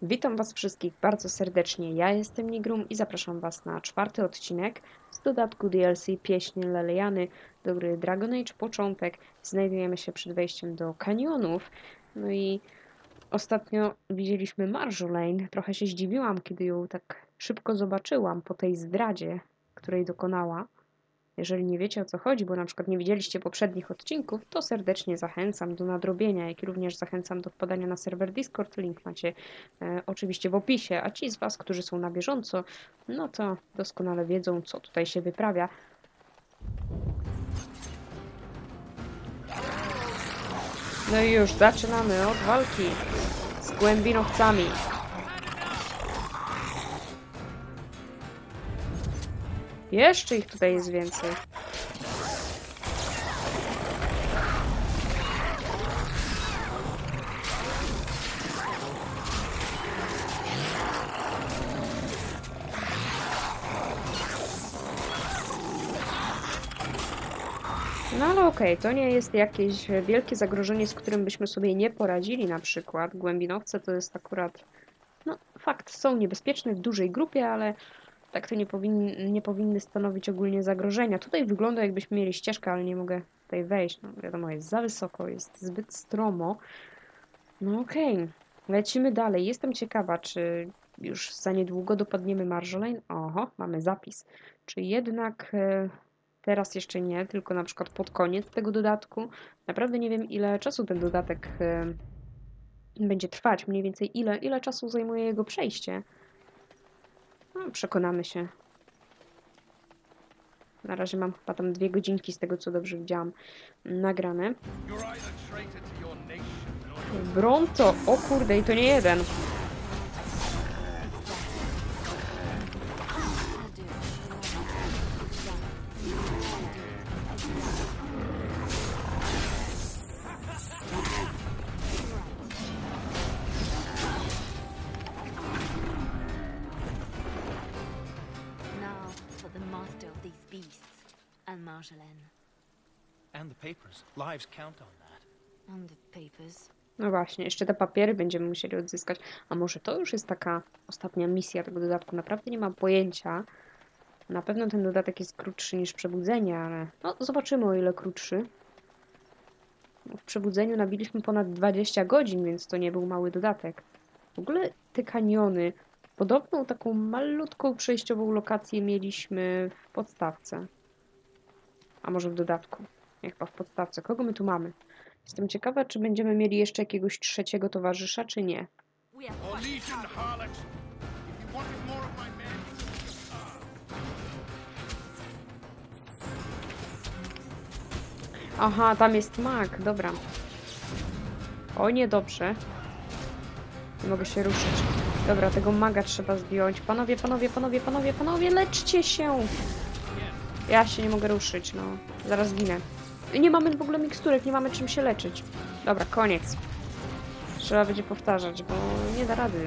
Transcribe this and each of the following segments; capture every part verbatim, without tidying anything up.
Witam Was wszystkich bardzo serdecznie. Ja jestem Nigrum i zapraszam Was na czwarty odcinek z dodatku D L C Pieśń Leliany do gry Dragon Age Początek. Znajdujemy się przed wejściem do kanionów. No i ostatnio widzieliśmy Marjolaine. Trochę się zdziwiłam, kiedy ją tak szybko zobaczyłam po tej zdradzie, której dokonała. Jeżeli nie wiecie, o co chodzi, bo na przykład nie widzieliście poprzednich odcinków, to serdecznie zachęcam do nadrobienia, jak i również zachęcam do wpadania na serwer Discord. Link macie e, oczywiście w opisie, a ci z Was, którzy są na bieżąco, no to doskonale wiedzą, co tutaj się wyprawia. No i już zaczynamy od walki z głębinowcami. Jeszcze ich tutaj jest więcej. No ale okej, okay, to nie jest jakieś wielkie zagrożenie, z którym byśmy sobie nie poradzili na przykład. Głębinowce to jest akurat, no fakt, są niebezpieczne w dużej grupie, ale tak to nie, powin nie powinny stanowić ogólnie zagrożenia. Tutaj wygląda, jakbyśmy mieli ścieżkę, ale nie mogę tutaj wejść. No wiadomo, jest za wysoko, jest zbyt stromo. No okej, okay. Lecimy dalej. Jestem ciekawa, czy już za niedługo dopadniemy Marjolaine. Oho, mamy zapis. Czy jednak e, teraz jeszcze nie, tylko na przykład pod koniec tego dodatku. Naprawdę nie wiem, ile czasu ten dodatek e, będzie trwać. Mniej więcej ile, ile czasu zajmuje jego przejście. No, przekonamy się. Na razie mam chyba tam dwie godzinki z tego, co dobrze widziałam, nagrane. Bronto! O kurde, i to nie jeden. And Marjolaine. And the papers. Lives count on that. And the papers. No właśnie, jeszcze te papiery będziemy musieli odzyskać. A może to już jest taka ostatnia misja tego dodatku? Naprawdę nie mam pojęcia. Na pewno ten dodatek jest krótszy niż Przebudzenie, ale no zobaczymy, o ile krótszy. W Przebudzeniu nabiliśmy ponad dwadzieścia godzin, więc to nie był mały dodatek. W ogóle te kaniony, podobną taką malutką przejściową lokację mieliśmy w podstawce. A może w dodatku. Nie, chyba w podstawce. Kogo my tu mamy? Jestem ciekawa, czy będziemy mieli jeszcze jakiegoś trzeciego towarzysza, czy nie. Aha, tam jest mag. Dobra. O, niedobrze. Nie mogę się ruszyć. Dobra, tego maga trzeba zdjąć. Panowie, panowie, panowie, panowie, panowie, leczcie się! Ja się nie mogę ruszyć, no. Zaraz ginę. Nie mamy w ogóle miksturek, nie mamy czym się leczyć. Dobra, koniec. Trzeba będzie powtarzać, bo nie da rady.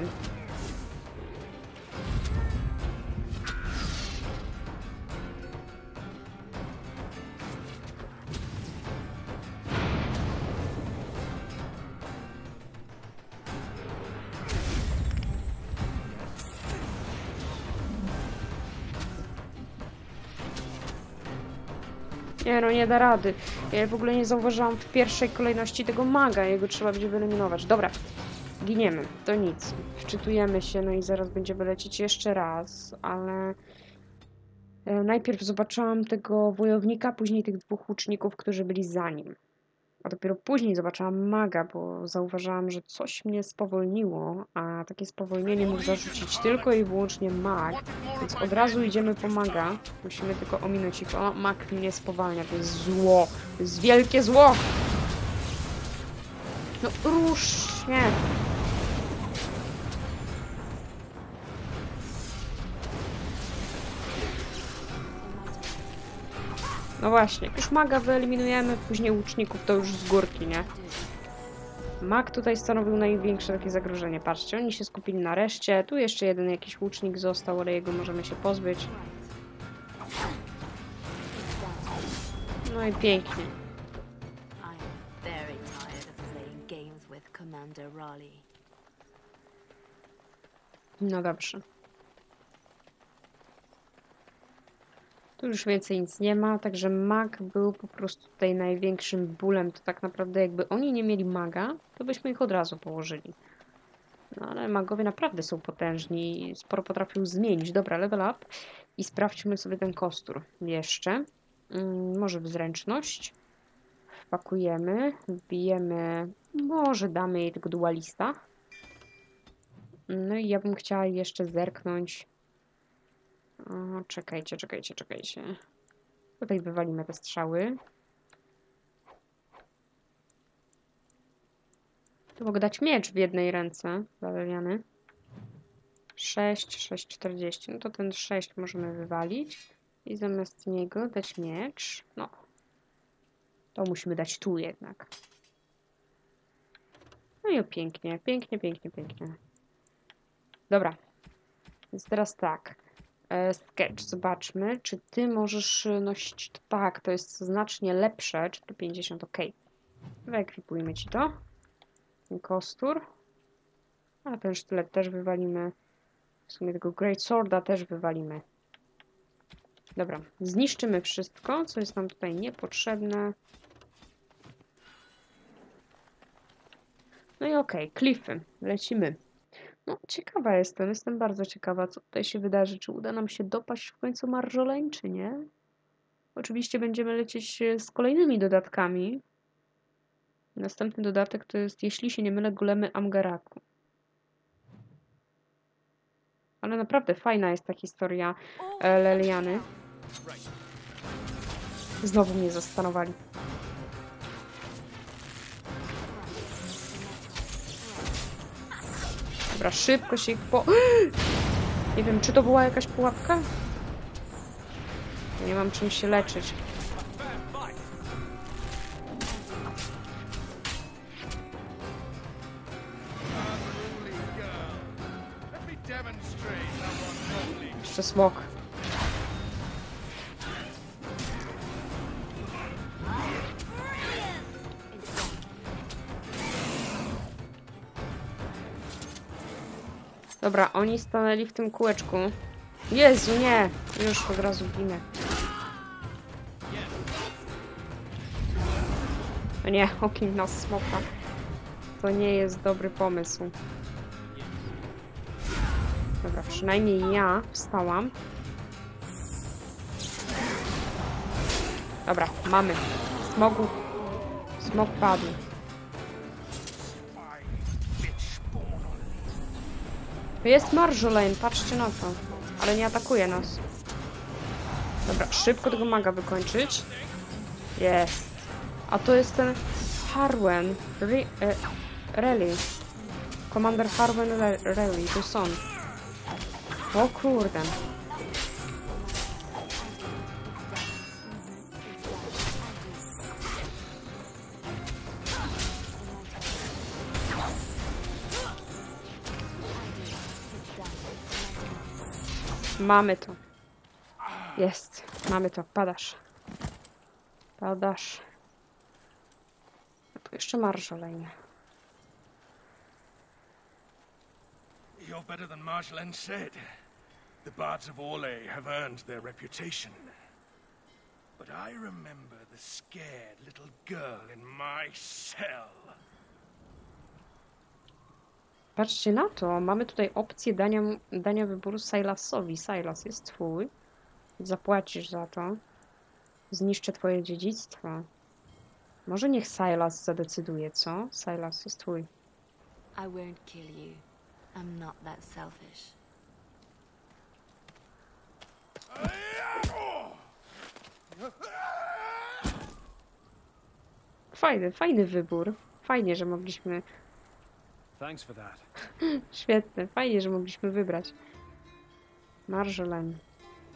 Nie no, nie da rady. Ja w ogóle nie zauważyłam w pierwszej kolejności tego maga. Jego trzeba będzie wyeliminować. Dobra, giniemy. To nic. Wczytujemy się, no i zaraz będziemy lecieć jeszcze raz, ale... Najpierw zobaczyłam tego wojownika, później tych dwóch łuczników, którzy byli za nim. A dopiero później zobaczyłam maga, bo zauważyłam, że coś mnie spowolniło, a takie spowolnienie mógł zarzucić tylko i wyłącznie mag, więc od razu idziemy po maga. Musimy tylko ominąć ich. O, mag mnie spowalnia, to jest zło, to jest wielkie zło! No rusz, nie! No właśnie, jak już maga wyeliminujemy, później łuczników to już z górki, nie? Mag tutaj stanowił największe takie zagrożenie. Patrzcie, oni się skupili na reszcie. Tu jeszcze jeden jakiś łucznik został, ale jego możemy się pozbyć. No i pięknie. very tired of playing games with Commander Raleigh. No dobrze. Tu już więcej nic nie ma, także mag był po prostu tutaj największym bólem. To tak naprawdę jakby oni nie mieli maga, to byśmy ich od razu położyli. No ale magowie naprawdę są potężni i sporo potrafią zmienić. Dobra, level up. I sprawdźmy sobie ten kostur jeszcze. Hmm, może w zręczność. Wpakujemy, wbijemy, może damy jej tego dualista. No i ja bym chciała jeszcze zerknąć. O, czekajcie, czekajcie, czekajcie. Tutaj wywalimy te strzały. Tu mogę dać miecz w jednej ręce, Waleriany. sześć, sześć, czterdzieści. No to ten sześć możemy wywalić. I zamiast niego dać miecz. No. To musimy dać tu jednak. No i o, pięknie, pięknie, pięknie, pięknie. Dobra. Więc teraz tak. E, sketch, zobaczmy, czy ty możesz nosić to. Tak, to jest znacznie lepsze. czterysta pięćdziesiąt, ok. Wyekwipujmy ci to. Ten kostur. A ten sztylet też wywalimy. W sumie tego Great Sworda też wywalimy. Dobra, zniszczymy wszystko, co jest nam tutaj niepotrzebne. No i okej, okay, klify. Lecimy. No, ciekawa jestem, jestem bardzo ciekawa, co tutaj się wydarzy. Czy uda nam się dopaść w końcu Marjolaine, czy nie? Oczywiście będziemy lecieć z kolejnymi dodatkami. Następny dodatek to jest, jeśli się nie mylę, Golemy Amgaraku. Ale naprawdę fajna jest ta historia e, Leliany. Znowu mnie zastanowali. Dobra, szybko się ich po... Nie wiem, czy to była jakaś pułapka? Nie mam czym się leczyć. Jeszcze smok. Dobra, oni stanęli w tym kółeczku. Jezu, nie! Już od razu ginę. No nie, ogień na smoka. To nie jest dobry pomysł. Dobra, przynajmniej ja wstałam. Dobra, mamy. Smogu. Smok padł. Jest Marjolaine, patrzcie na to. Ale nie atakuje nas. Dobra, szybko tego maga wykończyć. Jest. A to jest ten Harwen. Re, e, Rally. Komander Harwen Rally. To jest on. O kurde. Mamy to. Jest. Mamy to. Padasz. Padasz. A tu jeszcze Marjolaine. You're better than Marjolaine said. The bards of Orlais have earned their reputation. But I remember the scared little girl in my cell. Patrzcie na to. Mamy tutaj opcję dania, dania wyboru Sylasowi. Sylas jest twój. Zapłacisz za to. Zniszczę twoje dziedzictwo. Może niech Sylas zadecyduje, co? Sylas jest twój. I won't kill you. I'm not that selfish. Fajny, fajny wybór. Fajnie, że mogliśmy... Thanks for that. Świetne, fajnie, że mogliśmy wybrać. Marjolaine.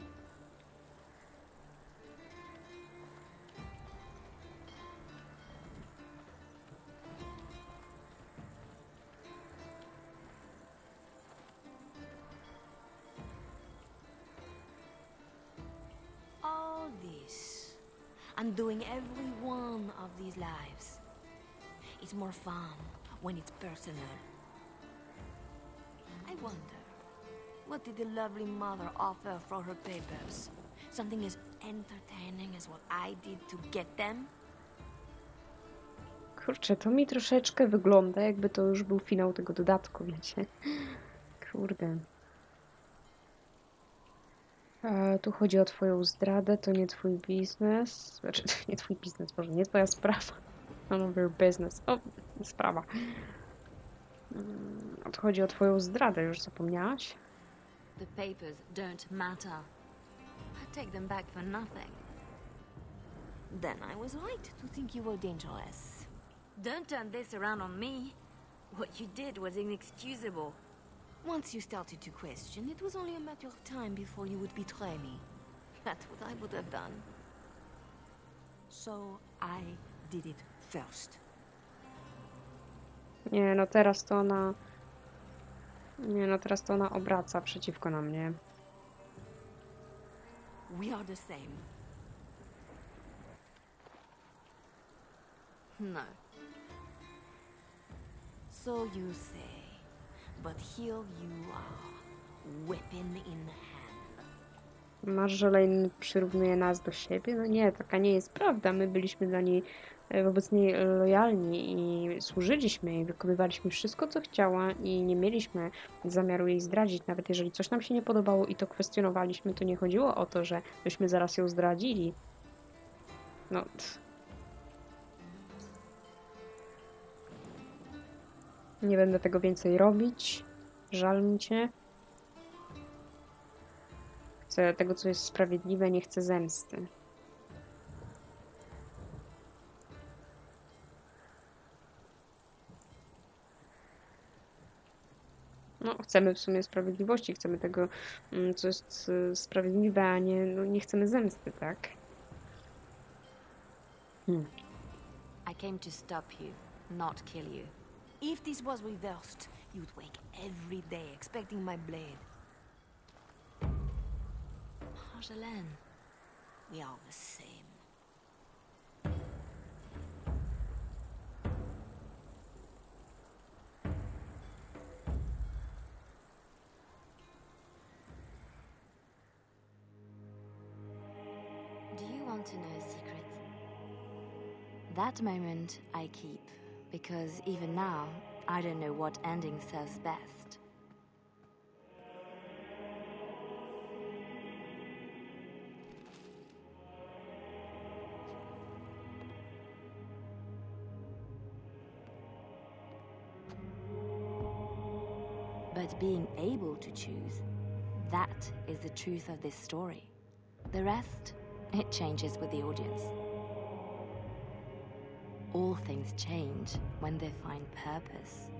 All this. Undoing every one of these lives. It's more fun when it's personal. I wonder, What did the lovely mother offer for her papers? Something as entertaining as what I did to get them? Kurczę, to mi troszeczkę wygląda, jakby to już był finał tego dodatku, wiecie? Kurde. E, tu chodzi o twoją zdradę, to nie twój biznes. Znaczy, to nie twój biznes, może nie twoja sprawa. None of your business. O, sprawa. Mm, to chodzi o twoją zdradę, już zapomniałaś? The papers don't matter. I take them back for nothing. Then I was right to think you were dangerous. Don't turn this around on me. What you did was inexcusable. Once you started to question, it was only a matter of time before you would betray me. That's what I would have done. So I did it first. Nie, no teraz to ona... Nie, no teraz to ona obraca przeciwko nam, nie? We are the same. No. So you say, but here you are, weapon in hand. Marjolaine przyrównuje nas do siebie? No nie, taka nie jest prawda. My byliśmy dla niej, wobec niej lojalni i służyliśmy jej, wykonywaliśmy wszystko, co chciała i nie mieliśmy zamiaru jej zdradzić. Nawet jeżeli coś nam się nie podobało i to kwestionowaliśmy, to nie chodziło o to, że byśmy zaraz ją zdradzili. No... Nie będę tego więcej robić. Żal mi cię. Chcę tego, co jest sprawiedliwe, nie chcę zemsty. No, chcemy w sumie sprawiedliwości, chcemy tego, co jest sprawiedliwe, a nie, no, nie chcemy zemsty, tak? Hmm. I came to stop you, not kill you. If this was reversed, you'd wake every day expecting my blade. Marjolaine, we are the same. Do you want to know a secret? That moment I keep, because even now, I don't know what ending serves best. But being able to choose, that is the truth of this story. The rest, it changes with the audience. All things change when they find purpose.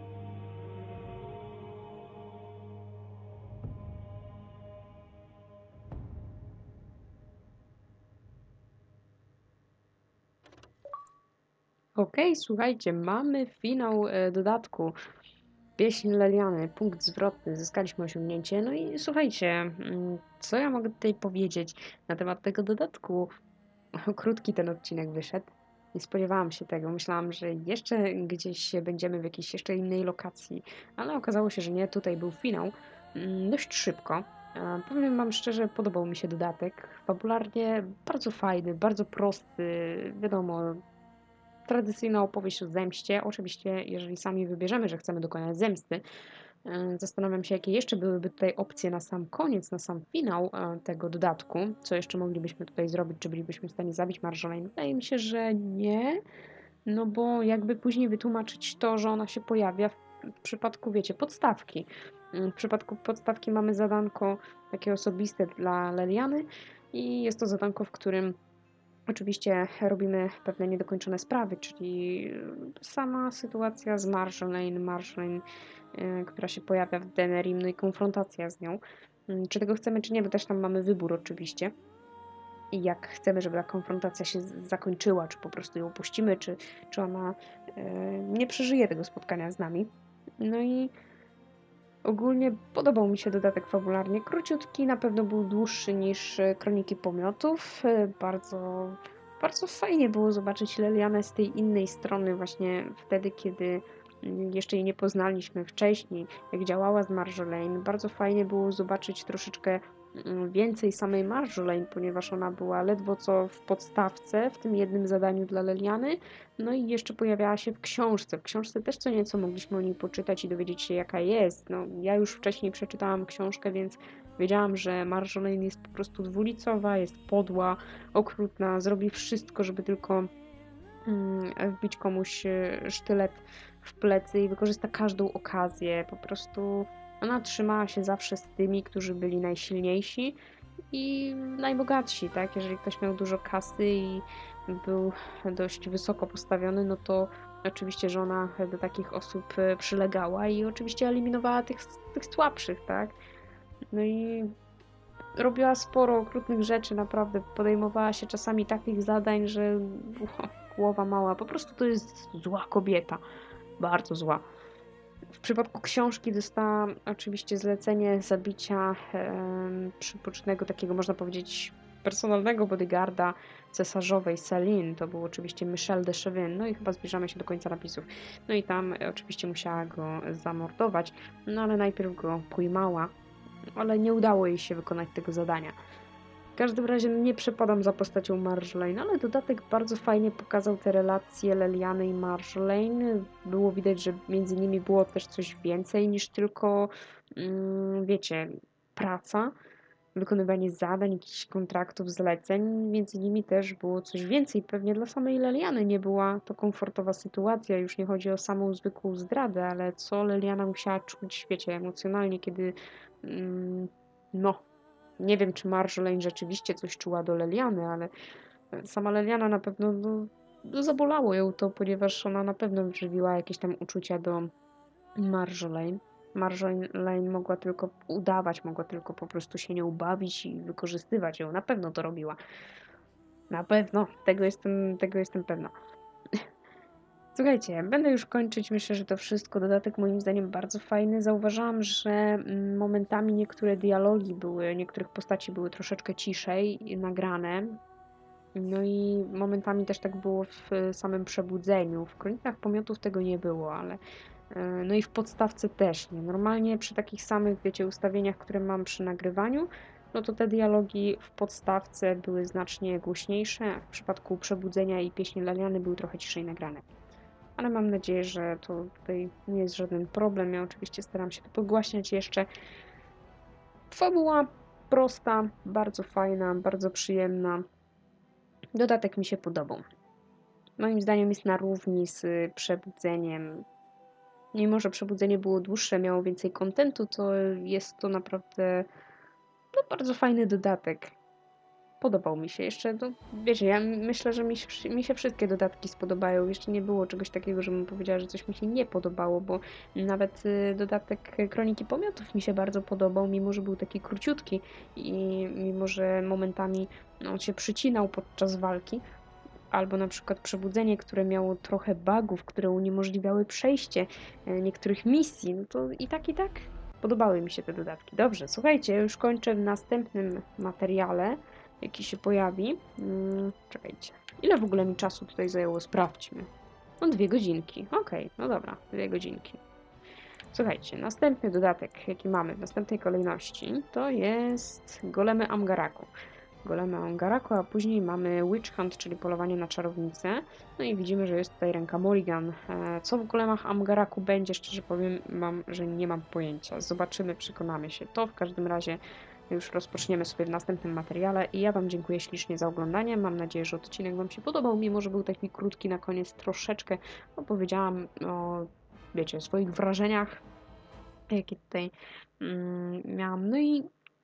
Okej, słuchajcie, mamy finał e, dodatku. Pieśń Leliany, punkt zwrotny, zyskaliśmy osiągnięcie. No i słuchajcie, mm, co ja mogę tutaj powiedzieć na temat tego dodatku? Krótki ten odcinek wyszedł. Nie spodziewałam się tego. Myślałam, że jeszcze gdzieś będziemy w jakiejś jeszcze innej lokacji, ale okazało się, że nie. Tutaj był finał. Mm, Dość szybko. E, Powiem wam szczerze, podobał mi się dodatek. Fabularnie bardzo fajny, bardzo prosty. Wiadomo, tradycyjna opowieść o zemście. Oczywiście, jeżeli sami wybierzemy, że chcemy dokonać zemsty, e, zastanawiam się, jakie jeszcze byłyby tutaj opcje na sam koniec, na sam finał e, tego dodatku. Co jeszcze moglibyśmy tutaj zrobić, czy bylibyśmy w stanie zabić Marjolaine? Wydaje mi się, że nie. No bo jakby później wytłumaczyć to, że ona się pojawia w w przypadku, wiecie, podstawki. Mm, W przypadku podstawki mamy zadanko takie osobiste dla Leliany i jest to zadanko, w którym oczywiście robimy pewne niedokończone sprawy, czyli sama sytuacja z Marjolaine, Marjolaine, y, która się pojawia w Denerim, no i konfrontacja z nią. Mm, Czy tego chcemy, czy nie, bo też tam mamy wybór oczywiście. I jak chcemy, żeby ta konfrontacja się z- zakończyła, czy po prostu ją opuścimy, czy, czy ona y, nie przeżyje tego spotkania z nami. No i ogólnie podobał mi się dodatek fabularnie. Króciutki, na pewno był dłuższy niż e, Kroniki Pomiotów. E, Bardzo, bardzo fajnie było zobaczyć Lelianę z tej innej strony, właśnie wtedy, kiedy mm, jeszcze jej nie poznaliśmy wcześniej, jak działała z Marjolaine. Bardzo fajnie było zobaczyć troszeczkę mm, więcej samej Marjolaine, ponieważ ona była ledwo co w podstawce, w tym jednym zadaniu dla Leliany, no i jeszcze pojawiała się w książce. W książce też co nieco mogliśmy o niej poczytać i dowiedzieć się, jaka jest. No, ja już wcześniej przeczytałam książkę, więc wiedziałam, że Marjolaine jest po prostu dwulicowa, jest podła, okrutna, zrobi wszystko, żeby tylko mm, wbić komuś e, sztylet w plecy i wykorzysta każdą okazję. Po prostu ona trzymała się zawsze z tymi, którzy byli najsilniejsi i najbogatsi, tak? Jeżeli ktoś miał dużo kasy i był dość wysoko postawiony, no to oczywiście, że ona do takich osób e, przylegała i oczywiście eliminowała tych, tych słabszych, tak? No i robiła sporo okrutnych rzeczy, naprawdę podejmowała się czasami takich zadań, że o, głowa mała, po prostu to jest zła kobieta, bardzo zła. W przypadku książki dostałam oczywiście zlecenie zabicia em, przybocznego takiego, można powiedzieć, personalnego bodyguarda cesarzowej Céline, to był oczywiście Michel de Chevin, no i chyba zbliżamy się do końca napisów. No i tam e, oczywiście musiała go zamordować, no ale najpierw go pojmała, ale nie udało jej się wykonać tego zadania. W każdym razie nie przepadam za postacią Marjolaine, ale dodatek bardzo fajnie pokazał te relacje Leliany i Marjolaine. Było widać, że między nimi było też coś więcej niż tylko, mm, wiecie, praca, wykonywanie zadań, jakichś kontraktów, zleceń. Między nimi też było coś więcej. Pewnie dla samej Leliany nie była to komfortowa sytuacja. Już nie chodzi o samą zwykłą zdradę, ale co Leliana musiała czuć, wiecie, emocjonalnie, kiedy mm, no, nie wiem, czy Marjolaine rzeczywiście coś czuła do Leliany, ale sama Leliana na pewno no, no zabolało ją to, ponieważ ona na pewno żywiła jakieś tam uczucia do Marjolaine. Marjolaine mogła tylko udawać, mogła tylko po prostu się nią bawić i wykorzystywać ją. Na pewno to robiła. Na pewno. Tego jestem, tego jestem pewna. Słuchajcie, będę już kończyć. Myślę, że to wszystko. Dodatek moim zdaniem bardzo fajny. Zauważyłam, że mm, momentami niektóre dialogi były, niektórych postaci były troszeczkę ciszej nagrane. No i momentami też tak było w samym Przebudzeniu. W Kronikach Pomiotów tego nie było, ale e, no i w podstawce też nie. Normalnie przy takich samych, wiecie, ustawieniach, które mam przy nagrywaniu, no to te dialogi w podstawce były znacznie głośniejsze, a w przypadku Przebudzenia i Pieśni Leliany były trochę ciszej nagrane. Ale mam nadzieję, że to tutaj nie jest żaden problem. Ja oczywiście staram się to podgłaśniać jeszcze. Fabuła prosta, bardzo fajna, bardzo przyjemna. Dodatek mi się podobał. Moim zdaniem jest na równi z Przebudzeniem. Mimo że Przebudzenie było dłuższe, miało więcej kontentu, to jest to naprawdę no, bardzo fajny dodatek. Podobał mi się. Jeszcze, no, wiecie, ja myślę, że mi się, mi się wszystkie dodatki spodobają. Jeszcze nie było czegoś takiego, żebym powiedziała, że coś mi się nie podobało, bo nawet y, dodatek Kroniki Pomiotów mi się bardzo podobał, mimo że był taki króciutki i mimo że momentami no, on się przycinał podczas walki. Albo na przykład Przebudzenie, które miało trochę bugów, które uniemożliwiały przejście e, niektórych misji, no to i tak, i tak podobały mi się te dodatki. Dobrze, słuchajcie, już kończę w następnym materiale, jaki się pojawi. Hmm, czekajcie, ile w ogóle mi czasu tutaj zajęło? Sprawdźmy. No dwie godzinki, okej, okay, no dobra, dwie godzinki. Słuchajcie, następny dodatek, jaki mamy w następnej kolejności, to jest Golemy Amgaraku. Golemy Amgaraku, a później mamy Witch Hunt, czyli polowanie na czarownicę. No i widzimy, że jest tutaj ręka Morrigan. Co w Golemach Amgaraku będzie, szczerze powiem, mam, że nie mam pojęcia. Zobaczymy, przekonamy się. To w każdym razie już rozpoczniemy sobie w następnym materiale i ja Wam dziękuję ślicznie za oglądanie. Mam nadzieję, że odcinek Wam się podobał, mimo że był taki krótki na koniec. Troszeczkę opowiedziałam o, wiecie, swoich wrażeniach, jakie tutaj mm, miałam. No i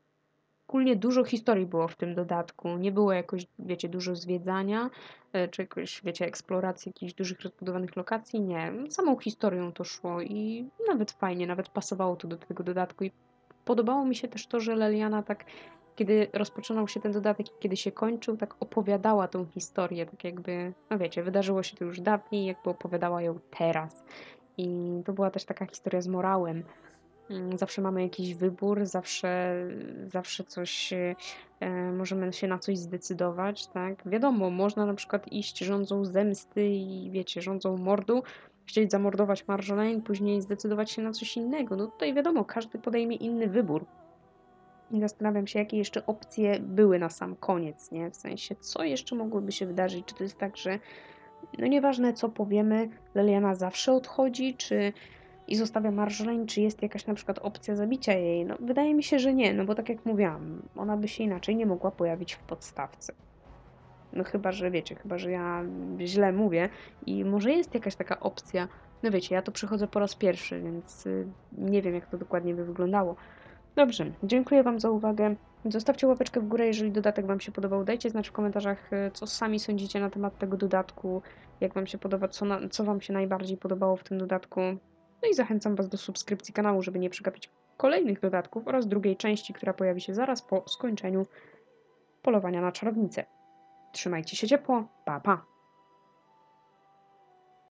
ogólnie dużo historii było w tym dodatku. Nie było jakoś, wiecie, dużo zwiedzania, czy jakoś, wiecie, eksploracji jakichś dużych, rozbudowanych lokacji. Nie. Samą historią to szło i nawet fajnie, nawet pasowało to do tego dodatku. I podobało mi się też to, że Leliana tak, kiedy rozpoczynał się ten dodatek i kiedy się kończył, tak opowiadała tą historię, tak jakby, no wiecie, wydarzyło się to już dawniej, jakby opowiadała ją teraz. I to była też taka historia z morałem. Zawsze mamy jakiś wybór, zawsze, zawsze coś, e, możemy się na coś zdecydować, tak? Wiadomo, można na przykład iść rządzą zemsty i wiecie, rządzą mordu, chcieć zamordować Marjolaine, później zdecydować się na coś innego. No tutaj wiadomo, każdy podejmie inny wybór. I zastanawiam się, jakie jeszcze opcje były na sam koniec, nie? W sensie, co jeszcze mogłoby się wydarzyć? Czy to jest tak, że no nieważne co powiemy, Leliana zawsze odchodzi, czy i zostawia Marjolaine, czy jest jakaś na przykład opcja zabicia jej? No wydaje mi się, że nie, no bo tak jak mówiłam, ona by się inaczej nie mogła pojawić w podstawce. No chyba, że wiecie, chyba, że ja źle mówię i może jest jakaś taka opcja. No wiecie, ja to przychodzę po raz pierwszy, więc y, nie wiem, jak to dokładnie by wyglądało. Dobrze, dziękuję Wam za uwagę. Zostawcie łapeczkę w górę, jeżeli dodatek Wam się podobał. Dajcie znać w komentarzach, y, co sami sądzicie na temat tego dodatku, jak Wam się podoba, co, na, co Wam się najbardziej podobało w tym dodatku. No i zachęcam Was do subskrypcji kanału, żeby nie przegapić kolejnych dodatków oraz drugiej części, która pojawi się zaraz po skończeniu polowania na czarownicę. Trzymajcie się ciepło, pa pa!